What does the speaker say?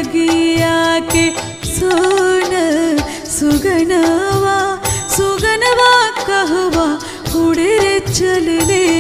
बगिया के सोन सुगनवा सुगनवा कहवा उड़े रे चल ले